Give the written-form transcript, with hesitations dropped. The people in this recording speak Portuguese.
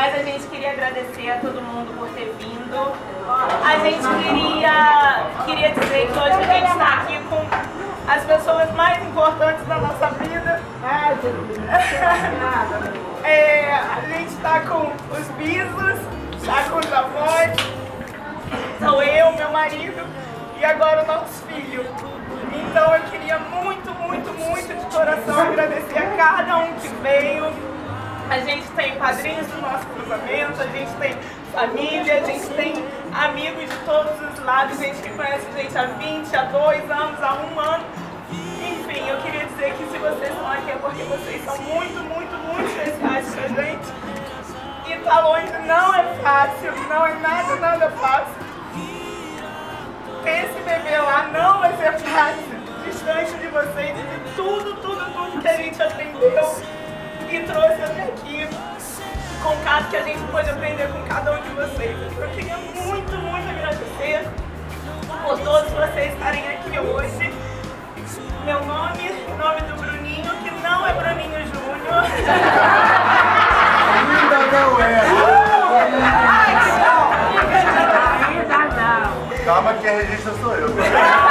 Mas a gente queria agradecer a todo mundo por ter vindo. A gente queria dizer que hoje a gente está aqui com as pessoas mais importantes da nossa vida. A gente está com os bisos, está com os avós, sou eu, meu marido e agora o nosso filho. Então eu queria muito, muito, muito de coração agradecer a cada um que veio. A gente tem padrinhos do nosso casamento, a gente tem família, a gente tem amigos de todos os lados, gente que conhece a gente há 20, há 2 anos, há 1 ano. Enfim, eu queria dizer que se vocês estão aqui é porque vocês são muito, muito, muito especiais pra gente. E tá longe não é fácil, não é nada fácil. Ter esse bebê lá não vai ser fácil, distante de vocês, de tudo que a gente aprendeu e trouxe até aqui, com o caso que a gente pôde aprender com cada um de vocês. Eu queria muito, muito agradecer por todos vocês estarem aqui hoje. Meu nome, o nome do Bruninho, que não é Bruninho Júnior. Ainda não é. Ai, que bom! Calma que a regista sou eu.